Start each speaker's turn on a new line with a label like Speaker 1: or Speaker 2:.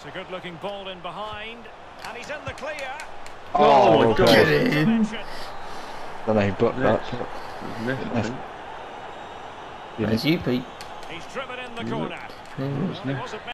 Speaker 1: It's a good-looking ball in behind, and he's in the clear.
Speaker 2: Oh my God!
Speaker 3: Get in.
Speaker 2: Then I booked that.
Speaker 3: That's you, Pete.
Speaker 1: He's driven in the corner.
Speaker 3: Yeah.
Speaker 1: Well, he wasn't